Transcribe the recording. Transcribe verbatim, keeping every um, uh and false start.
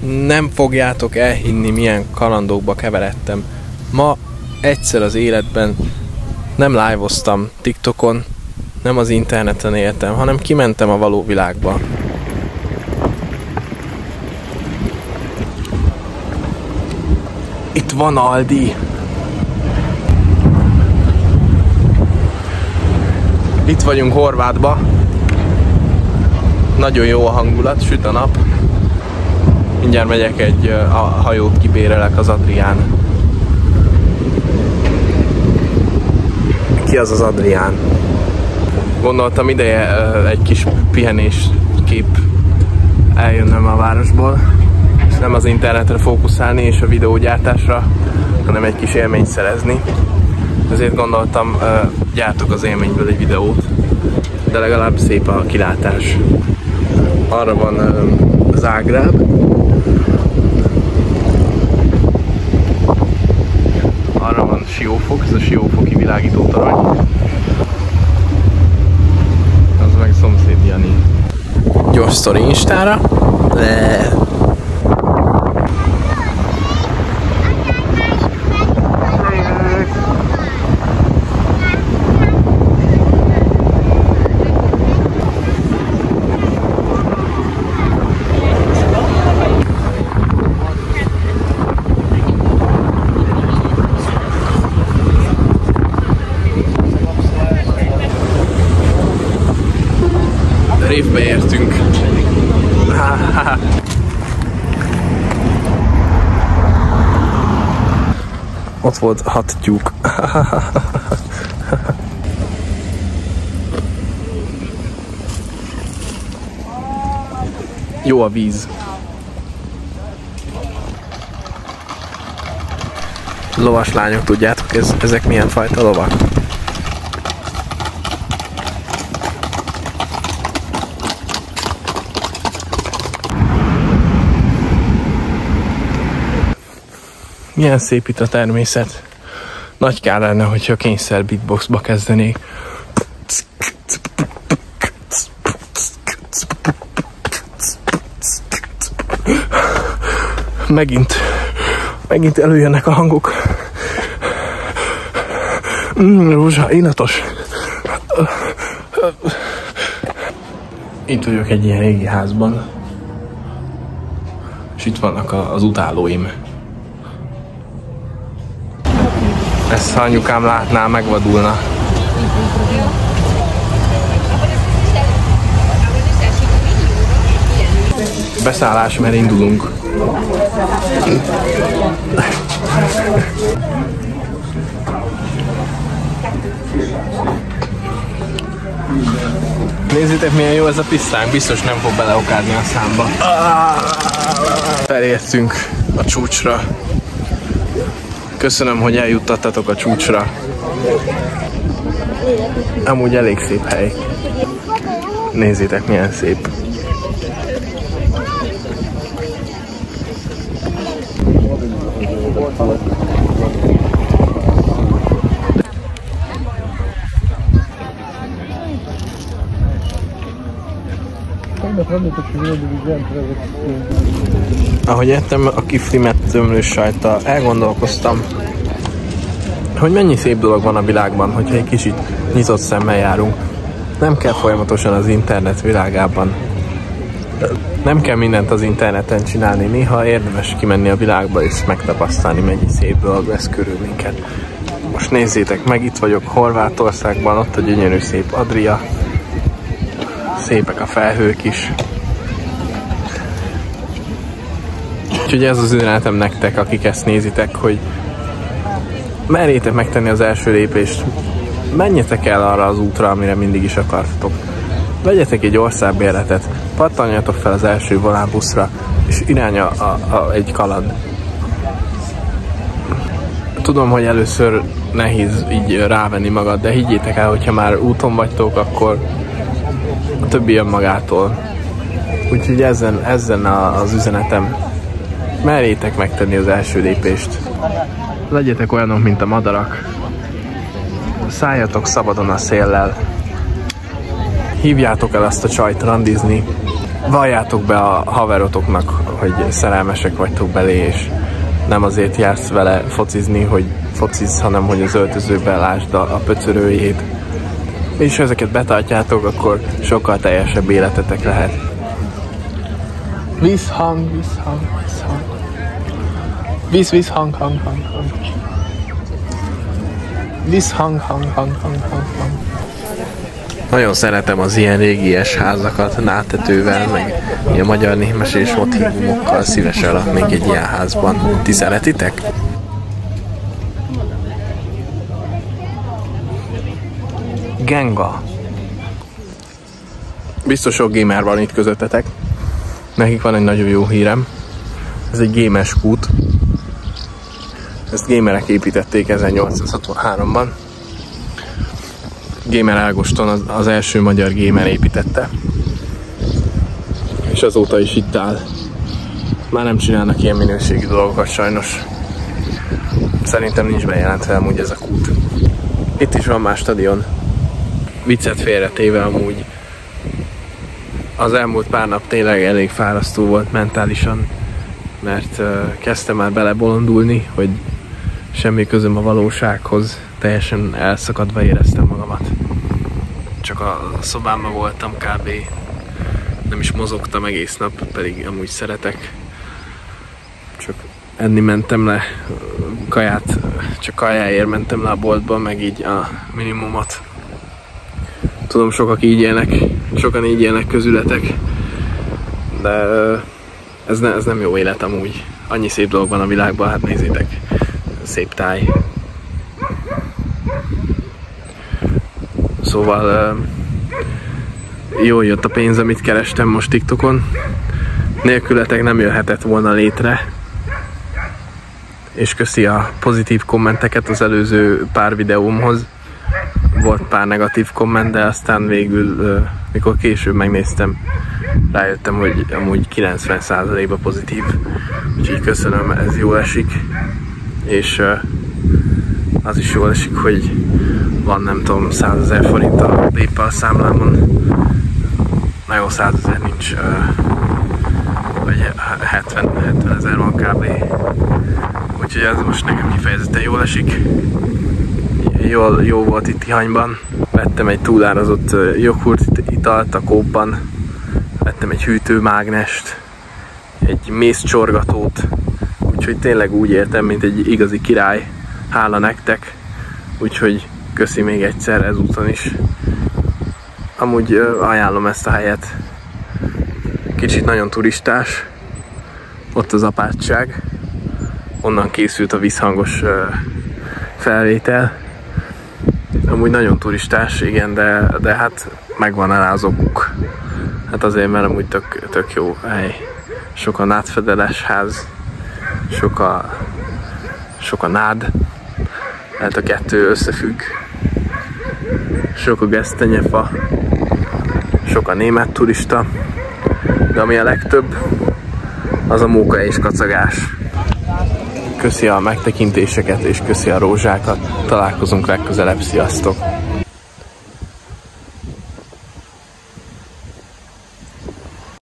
Nem fogjátok elhinni, milyen kalandokba keveredtem. Ma egyszer az életben nem live-oztam TikTokon, nem az interneten éltem, hanem kimentem a való világba. Itt van Aldi. Itt vagyunk Horvátba. Nagyon jó a hangulat, süt a nap. Mindjárt megyek egy a hajót kibérelek az Adrián. Ki az az Adrián? Gondoltam ideje egy kis pihenés kép eljönnöm a városból, és nem az internetre fókuszálni és a videógyártásra, hanem egy kis élményt szerezni. Ezért gondoltam, gyártok az élményből egy videót, de legalább szép a kilátás. Arra van Zágráb, arra van Siófok, ez a siófoki világítótorony. Az meg szomszéd Jani. Gyors sztori Instára. Le. Révbe értünk. Ott volt hat tyúk. Jó a víz. Lovas lányok, tudjátok, ez, ezek milyen fajta lovak? Milyen szép itt a természet. Nagy kár lenne, hogyha kényszer beatboxba kezdenék. Megint, megint előjönnek a hangok. Mm, rózsa, illatos. Itt vagyok egy ilyen régi házban. És itt vannak az utálóim. Ezt ha anyukám látná, megvadulna. Beszállás, mert indulunk. Nézzétek, milyen jó ez a pisztánk, biztos nem fog beleokázni a számba. Felértünk a csúcsra. Köszönöm, hogy eljuttattatok a csúcsra. Amúgy elég szép hely. Nézzétek, milyen szép. Ahogy ettem a kiflimet tömlős sajttal, elgondolkoztam, hogy mennyi szép dolog van a világban, hogyha egy kicsit nyitott szemmel járunk. Nem kell folyamatosan az internet világában. Nem kell mindent az interneten csinálni, néha érdemes kimenni a világba és megtapasztalni, mennyi szép dolog lesz körül minket. Most nézzétek meg, itt vagyok Horvátországban, ott a gyönyörű szép Adria. Szépek a felhők is. Úgyhogy ez az üzenetem nektek, akik ezt nézitek, hogy merjétek megtenni az első lépést. Menjetek el arra az útra, amire mindig is akartatok. Vegyetek egy országbérletet, pattanjatok fel az első volánbuszra, és irány a, a, a, egy kaland. Tudom, hogy először nehéz így rávenni magad, de higgyétek el, hogyha már úton vagytok, akkor a többi jön magától. Úgyhogy ezen, ezen az üzenetem. Merjétek megtenni az első lépést. Legyetek olyanok, mint a madarak. Szálljatok szabadon a széllel. Hívjátok el azt a csajt randizni. valljátok be a haverotoknak, hogy szerelmesek vagytok belé, és nem azért jársz vele focizni, hogy fociz, hanem hogy az öltözőben lásd a, a pöcörőjét. És ha ezeket betartjátok, akkor sokkal teljesebb életetek lehet. Vízhang, vízhang, vízhang. Víz, víz, hang, hang, hang, hang. Víz, hang, hang, hang, hang, hang, hang. Nagyon szeretem az ilyen régies házakat náltetővel, meg ilyen magyar némesés motívumokkal, szívesen laknék egy ilyen házban. Ti szeretitek? Genga. Biztos sok gamer van itt közöttetek. Nekik van egy nagyon jó hírem. Ez egy games kút. Ezt gamerek építették ezernyolcszázhatvanháromban. Gamer Ágoston az, az első magyar gamer építette. És azóta is itt áll. Már nem csinálnak ilyen minőségű dolgokat sajnos. Szerintem nincs bejelentve amúgy ez a kút. Itt is van más stadion. Viccet félretéve amúgy. Az elmúlt pár nap tényleg elég fárasztó volt mentálisan, mert uh, kezdtem már belebolondulni, hogy semmi közöm a valósághoz, teljesen elszakadva éreztem magamat. Csak a szobámban voltam kb. Nem is mozogtam egész nap, pedig amúgy szeretek. Csak enni mentem le, kaját, csak kajáért mentem le a boltba, meg így a minimumot. Tudom, sokak így élnek, sokan így élnek közületek, de ez, ne, ez nem jó élet amúgy. Annyi szép dolog van a világban, hát nézzétek, szép táj. Szóval jól jött a pénz, amit kerestem most TikTokon. Nélkületek nem jöhetett volna létre. És köszi a pozitív kommenteket az előző pár videómhoz. Volt pár negatív komment, de aztán végül, mikor később megnéztem, rájöttem, hogy amúgy kilencven százalékban pozitív. Úgyhogy köszönöm, ez jól esik. És az is jól esik, hogy van nem tudom százezer forint a PayPal számlámon. Na jó, százezer nincs, vagy hetven ezer van kb. Úgyhogy ez most nekem kifejezetten jól esik. Jól, jó volt itt Tihanyban. Vettem egy túlárazott joghurt italt a Coopban. Vettem egy hűtőmágnest, egy mézcsorgatót. Úgyhogy tényleg úgy értem, mint egy igazi király. Hála nektek. Úgyhogy köszi még egyszer ezúton is. Amúgy ajánlom ezt a helyet. Kicsit nagyon turistás. Ott az apátság. Onnan készült a vízhangos felvétel. Amúgy nagyon turistás, igen, de, de hát megvan rá az okuk. Hát azért, mert amúgy tök, tök jó hely. Sok a nádfedeles ház, sok a, sok a nád, hát a kettő összefügg. Sok a gesztenyefa, sok a német turista, de ami a legtöbb, az a móka és kacagás. Köszi a megtekintéseket és köszi a rózsákat. Találkozunk legközelebb, sziasztok!